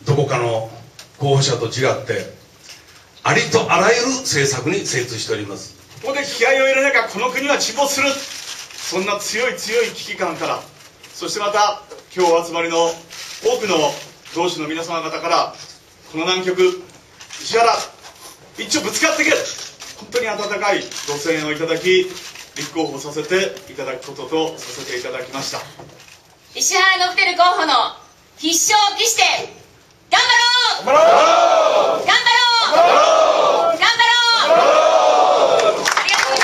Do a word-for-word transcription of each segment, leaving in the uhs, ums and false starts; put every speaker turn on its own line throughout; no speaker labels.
どこかの候補者と違ってありとあらゆる政策に精通しております。
ここで気合を入れなきゃこの国は沈没する、そんな強い強い危機感から、そしてまた今日お集まりの多くの同志の皆様方から、この難局石原一丁ぶつかっていけ、本当に温かいご声援をいただき、立候補させていただくこととさせていただきました。
石原伸晃候補の必勝を期して頑張ろう、
頑張ろう、
頑張ろう、頑張ろう、頑張ろう。ありがとうございま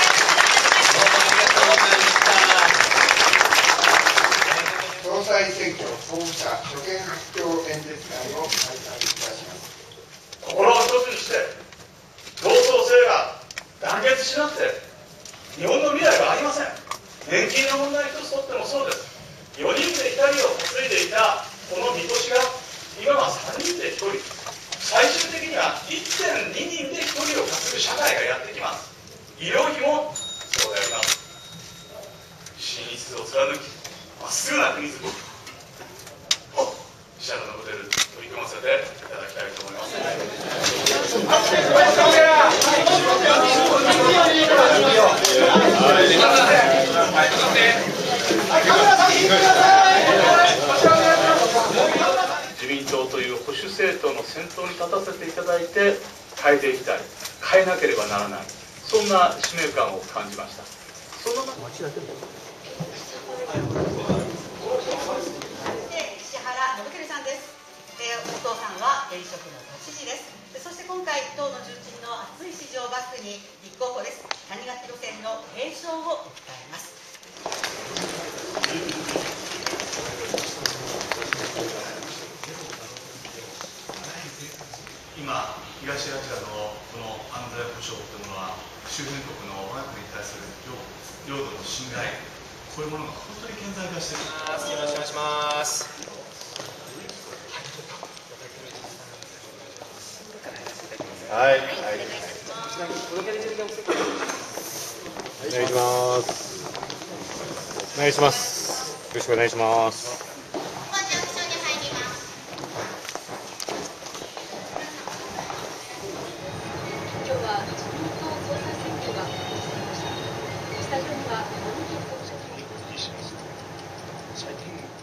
した。総裁選挙候補者所見発表演説会を開催いたします。
心を一つにして競争性が団結しなくて日本の未来はありません。年金の問題一つとってもそうです。よにんで怒りを担いでいたこのみこしが今はさんにんでひとり、最終的には いってんに 人でひとりを担ぐ社会がやってきます。医療費もそうであります。真実を貫きまっすぐな国づくりを石原伸晃取り組ませていただきたいと思います。
自民党という保守政党の先頭に立たせていただいて変えていきたい、変えなければならない、そんな使命感を感じました。その中
石原伸晃さんです。お父さんは現職の都知事です。そして今回党の重鎮の熱い支持をバックに立候補です。谷垣路線の継承を訴えます。
今、東アジアのこの安全保障というものは、周辺国の我が国に対する領土の侵害、こういうものが本当に顕在化しています。
よろしくお願いします。
はい、はい、お願いします。お願いします。よろしくお願いします。
今日は自民党総裁選挙が始まりました。スタジオには最近